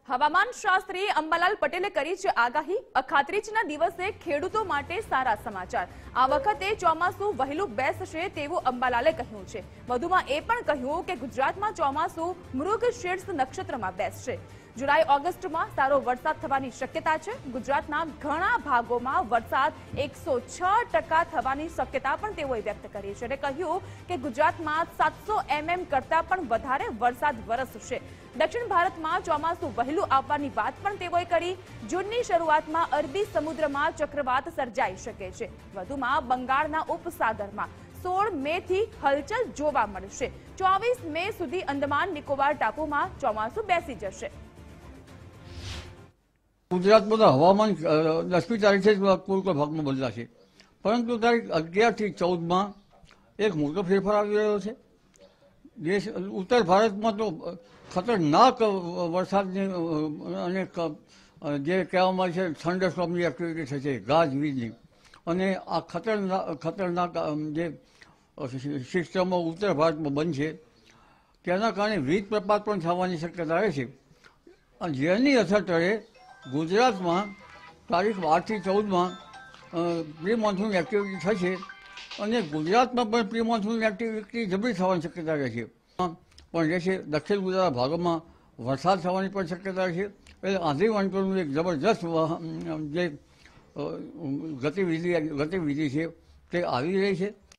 હવામાન શાસ્ત્રી અંબાલાલ પટેલે કરી છે આગાહી। અખાત્રીજના દિવસે ખેડૂતો માટે સારા સમાચાર। આ વખતે ચોમાસું વહેલું બેસશે તેવું અંબાલાલે કહ્યું છે। વધુમાં એ પણ કહ્યું કે ગુજરાતમાં ચોમાસું મૃગશીર્ષ નક્ષત્રમાં બેસશે। जुलाई ऑगस्ट में सारो वरसाद थवानी शक्यता है। गुजरातना घणा भागों वरसाद 106% थवानी शक्यता पण तेओए व्यक्त करी छे। कह्युं के गुजरात में 700 mm करता पण वधारे वरसाद वरसशे। दक्षिण भारत में चौमासु वहेलू आववानी वात पण तेओए करी। जूननी शरूआत में अरबी समुद्र में चक्रवात सर्जाई शके छे। वधुमां बंगाळना उपसागर में 16 मे थी हलचल जोवा मळशे। 24 मे सुधी अंदमान निकोबार टापू में चौमासु बेसी जशे। गुजरात में हवामान 10મી તારીખે કોઈ ભાગ में बदलाશે, परंतु तारीख 11 થી 14 में एक मोटो फेरफार આવી રહ્યો છે। देश उत्तर भारत में तो खतरनाक वरसादनी અને જે કહેવામાં આવે છે થંડરસ્ટોર્મની એક્ટિવિટી થશે, ગાજવીજની, અને આ ખતરનાક જે સિસ્ટમો ઉત્તર ભારતમાં બનશે તેના કારણે વીજ પ્રપાત પણ થવાની શક્યતા રહે છે। અને જેની અસર તળે ગુજરાતમાં તારીખ 12 થી 14 में પ્રી મોન્સૂન એક્ટિવિટી થશે અને ગુજરાતમાં પણ પ્રી મોન્સૂન એક્ટિવિટી જબરી થવાની શક્યતા રહેશે। પણ રહેશે દક્ષિણ ગુજરાતના ભાગોમાં વરસાદ થવાની પણ શક્યતા રહેશે। એટલે આંધી વંટોળનું એક જબરજસ્ત જે ગતિવિધિ છે તે આવી રહી છે।